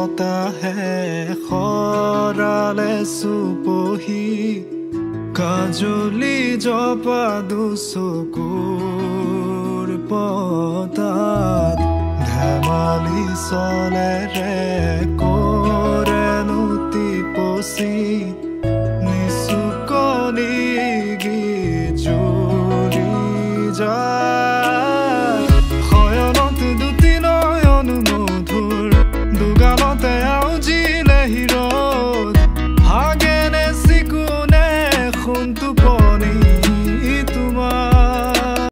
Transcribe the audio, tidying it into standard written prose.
বতাহে খৰালে চুপহি কাজলি জপা দুচকুৰ পতাত ধেমালি চলেৰে কৰেনো টিপচি